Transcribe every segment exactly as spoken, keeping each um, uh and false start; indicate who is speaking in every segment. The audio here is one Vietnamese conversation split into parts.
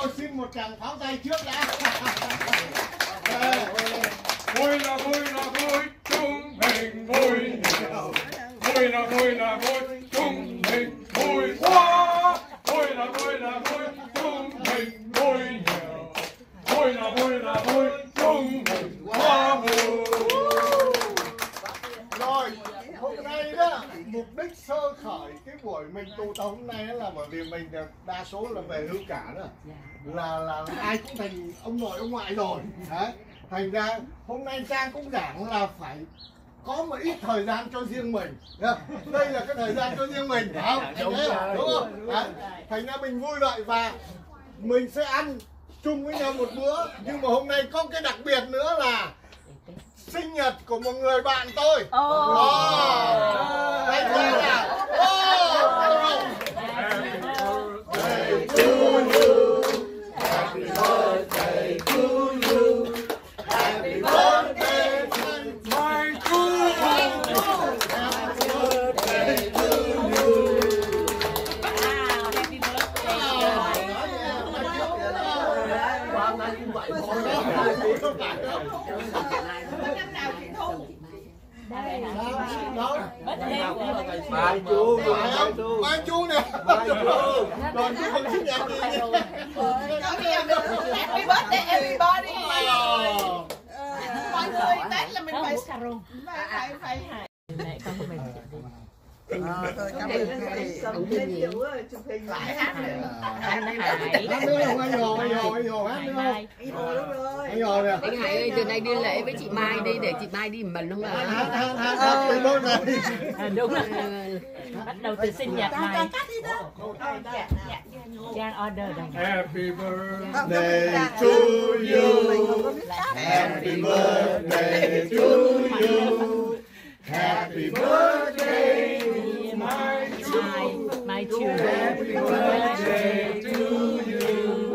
Speaker 1: tôi xin một tràng pháo tay trước đã.
Speaker 2: Vui là vui là vui, chúng mình vui nhiều. Vui là vui là vui, chúng mình vui quá. Vui là vui là vui, chúng mình vui nhiều. Vui là vui là vui, chúng mình quá vui.
Speaker 1: Rồi, hôm nay đó, mục đích sơ khởi cái buổi mình tụ tập hôm nay là bởi vì mình đa số là về hưu cả đó. Là là ai cũng thành ông nội ông ngoại rồi. Đấy. Thành ra hôm nay Trang cũng giảng là phải có một ít thời gian cho riêng mình. Đây là cái thời gian cho riêng mình, phải không? Đúng, rồi, đúng không? Đấy. Thành ra mình vui vậy và mình sẽ ăn chung với nhau một bữa. Nhưng mà hôm nay có cái đặc biệt nữa là sinh nhật của một người bạn tôi. Oh. Oh. Anh thấy là oh. Happy birthday to you. Happy birthday to you. Happy birthday to my true love. Happy birthday to you. Wow, happy birthday. Hôm nay cũng vậy thôi.
Speaker 3: Đây
Speaker 1: đó
Speaker 3: mai chú
Speaker 1: mai chú nè còn chú không xin nhạc gì
Speaker 4: happy birthday everybody mọi người Tết là mình phải phải phải
Speaker 3: mẹ con của mình
Speaker 4: ờ thôi cảm ơn thầy sống lên chịu chụp hình lại hát nữa
Speaker 3: anh Hải
Speaker 1: hát nữa không anh Hồ anh Hồ anh Hồ hát nữa không anh Hồ nè
Speaker 5: anh Hải ơi từ nay đi lễ với chị Mai đi để chị Mai đi mần không ạ?
Speaker 1: Hát hát hát hát từ đâu này
Speaker 3: đúng rồi bắt đầu từ sinh nhật này Giang order rồi.
Speaker 2: Happy
Speaker 1: birthday to you. Happy birthday to you. Happy birthday my true.
Speaker 3: My true.
Speaker 1: Happy birthday to you.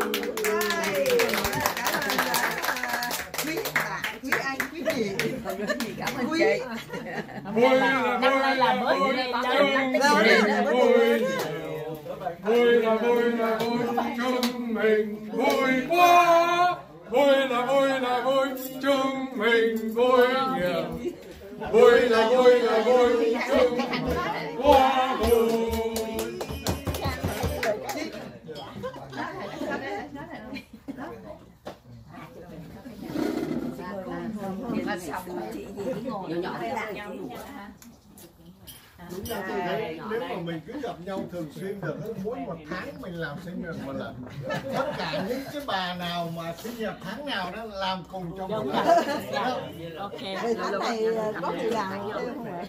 Speaker 4: Quý bạn, quý anh, quý chị.
Speaker 5: Cảm ơn chị.
Speaker 2: Vui là
Speaker 3: năm nay là mới
Speaker 2: vui
Speaker 3: lên
Speaker 2: là vui. Vui là vui là vui, chúng mình vui quá. Vui là vui là vui, chúng mình vui nhiều. Vui là vui là vui, chúng mình quá vui.
Speaker 5: Chị gì ngồi nhỏ nhỏ với nhau đủ hả?
Speaker 1: Đúng là tôi thấy nếu mà mình cứ gặp nhau thường xuyên được, mỗi một tháng mình làm sinh nhật một lần. Tất cả những cái bà nào mà sinh nhật tháng nào đó làm cùng trong một lần.
Speaker 3: Ok.
Speaker 4: Tháng này có gì làm không ạ?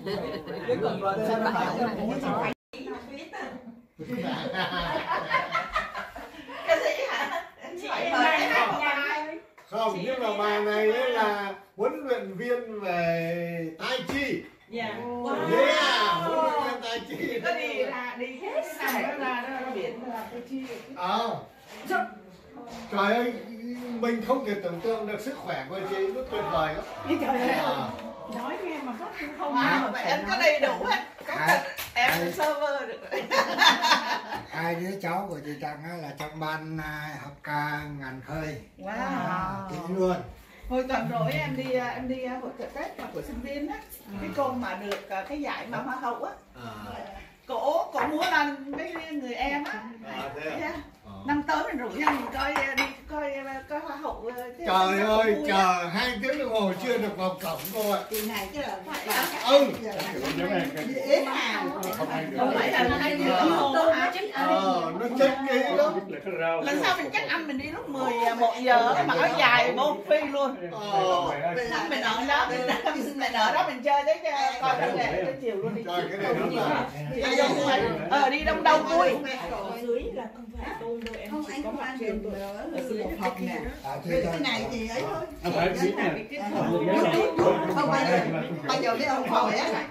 Speaker 4: Cái gì hả? Chị
Speaker 1: không, nhưng mà bà này là huấn luyện viên về tai chi.
Speaker 4: Yeah.
Speaker 1: Wow. Yeah, huấn luyện viên tai chi.
Speaker 4: Có đi là đi hết sao đó là nó biển là tai chi.
Speaker 1: Ờ. Trời ơi, mình không thể tưởng tượng được sức khỏe của chị, nó tuyệt vời lắm.
Speaker 4: Trời ơi. À. Nói nghe mà có không à, mà em có đầy đủ hết. Có thật em server được rồi.
Speaker 6: Hai đứa cháu của chị Trăng là trong ban học ca ngành khơi.
Speaker 4: Wow.
Speaker 6: Chị luôn.
Speaker 4: Hồi tuần rồi em đi em đi hội chợ Tết mà của sinh viên á, cái cô mà được cái giải mà hoa hậu á, cổ cổ muốn là mấy người em á, năm tới mình rủ nhau mình coi đi coi coi hoa hậu.
Speaker 1: Trời ơi, chờ hai tiếng đồng hồ chưa được vào cổng cô ạ.
Speaker 4: Kỳ này chứ là phải là
Speaker 1: ừ.
Speaker 4: Ế nào không phải là hai tiếng đồng hồ hả?
Speaker 1: Ờ, nó chết kỹ lắm.
Speaker 4: Lần sau mình chắc ăn mình đi lúc mười một giờ mặc áo dài bô phi luôn.
Speaker 1: Ờ.
Speaker 4: Mình ở đó mình mình ở đó mình chơi tới coi văn nghệ tới chiều luôn đi.
Speaker 1: Trời, cái này đúng là
Speaker 4: ờ đi đông đông vui.
Speaker 7: Dưới là không phải tôm đâu em
Speaker 4: Không,
Speaker 7: chỉ
Speaker 4: anh
Speaker 7: có
Speaker 4: không
Speaker 7: mặt
Speaker 4: ăn
Speaker 7: trên
Speaker 4: được
Speaker 7: ở dưới hộp nè.
Speaker 4: Cái này thì ấy thôi.
Speaker 2: Không phải biết nè.
Speaker 4: Không bao giờ bao giờ cái ông hỏi á.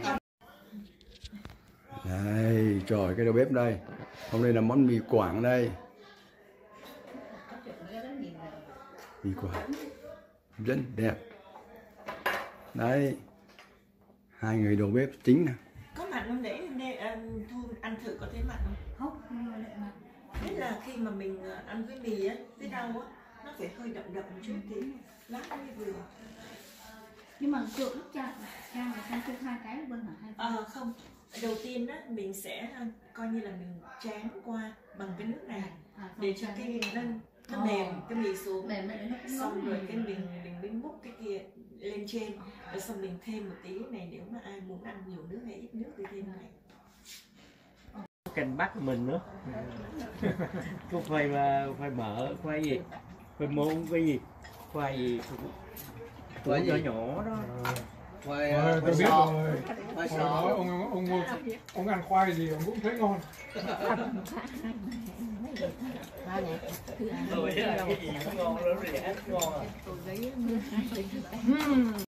Speaker 8: Đây, trời cái đầu bếp đây. Hôm nay là món mì Quảng đây. Mì Quảng rất đẹp. Đấy. Hai người đầu bếp chính nè.
Speaker 7: Có mặt không để Thu ăn thử có thấy mặt không?
Speaker 4: Không, không lại mặt.
Speaker 7: là khi mà mình ăn với mì á, với rau á, nó phải hơi đậm đậm một chút thì lát nó mới vừa.
Speaker 5: Nhưng mà cược lúc cha cha là sang chung hai cái bên hả hai?
Speaker 7: À, không, đầu tiên á mình sẽ coi như là mình tráng qua bằng cái nước này để cho cái nó nó mềm cái mì xuống,
Speaker 5: mềm
Speaker 7: xong rồi cái mình mình mới múc cái kia lên trên, rồi xong mình thêm một tí này, nếu mà ai muốn ăn nhiều nước hay ít nước thì thêm này.
Speaker 9: Canh bắt mình nữa. Có khoai mà khoai mỡ, khoai gì, khoai môn, khoai gì, khoai gì, khoai nhỏ nhỏ đó.
Speaker 2: Khoai, tôi biết rồi. Khoai sọ. Ông, ông, ông, ông ăn khoai gì ông cũng thấy ngon.
Speaker 9: Rồi cái gì cũng ngon, rẻ ngon à.